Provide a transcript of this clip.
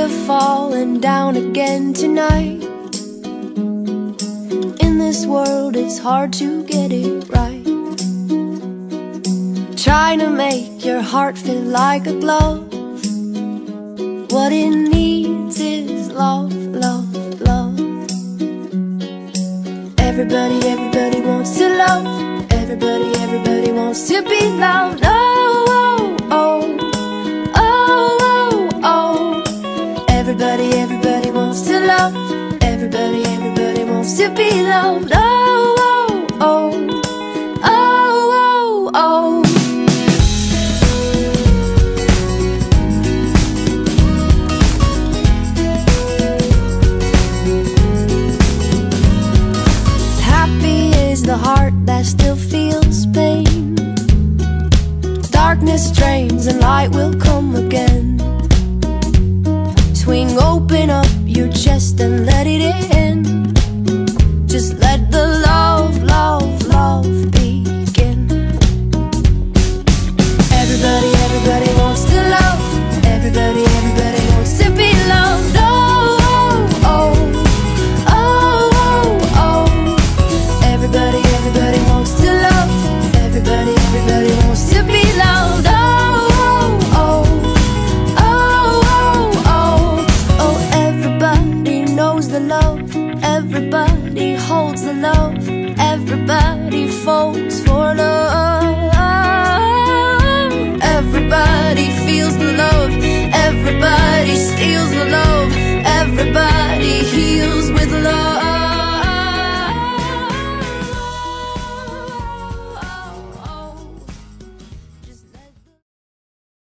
you're falling down again tonight. In this world it's hard to get it right. Trying to make your heart fit like a glove. What it needs is love, love, love. Everybody, everybody wants to love. Everybody, everybody wants to be loved. Oh, oh, oh, oh, oh, oh. Everybody, everybody wants to love. Everybody, everybody wants to be loved. Oh, oh, oh, oh, oh, oh. The heart that still feels pain. Darkness drains and light will come again. Swing open up your chest and let